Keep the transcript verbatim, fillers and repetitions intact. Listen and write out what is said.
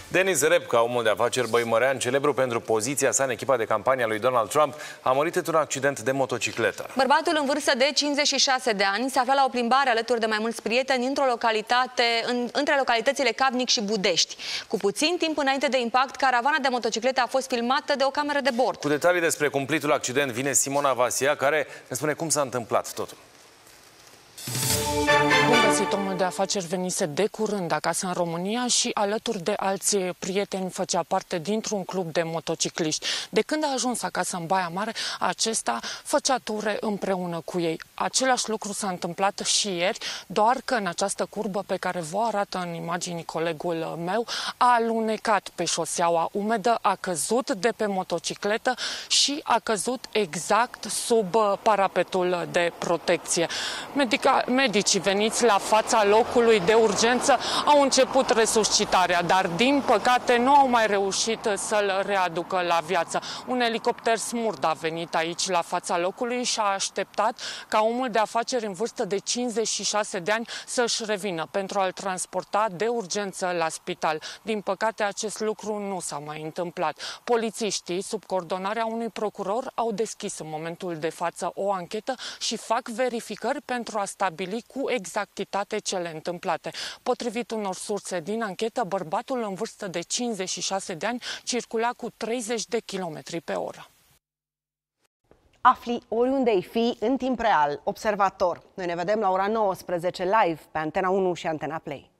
Denis Repka, omul de afaceri băimărean, celebru pentru poziția sa în echipa de campanie a lui Donald Trump, a murit într-un accident de motocicletă. Bărbatul în vârstă de cincizeci și șase de ani se afla la o plimbare alături de mai mulți prieteni într-o localitate, în, între localitățile Cavnic și Budești. Cu puțin timp înainte de impact, caravana de motociclete a fost filmată de o cameră de bord. Cu detalii despre cumplitul accident vine Simona Vasia, care ne spune cum s-a întâmplat totul. Bun găsit, omul de afaceri venise de curând acasă în România și alături de alți prieteni făcea parte dintr-un club de motocicliști. De când a ajuns acasă în Baia Mare, acesta făcea ture împreună cu ei. Același lucru s-a întâmplat și ieri, doar că în această curbă pe care vă arată în imagini colegul meu, a alunecat pe șoseaua umedă, a căzut de pe motocicletă și a căzut exact sub parapetul de protecție. Medica Medicii veniți la fața locului de urgență au început resuscitarea, dar din păcate nu au mai reușit să-l readucă la viață. Un elicopter smurd a venit aici la fața locului și a așteptat ca omul de afaceri în vârstă de cincizeci și șase de ani să-și revină pentru a-l transporta de urgență la spital. Din păcate, acest lucru nu s-a mai întâmplat. Polițiștii, sub coordonarea unui procuror, au deschis în momentul de față o anchetă și fac verificări pentru a stabili cu exactitate cele întâmplate. Potrivit unor surse din anchetă, bărbatul în vârstă de cincizeci și șase de ani circula cu treizeci de kilometri pe oră. Afli oriunde ai fi în timp real, Observator. Noi ne vedem la ora nouăsprezece live pe Antena unu și Antena Play.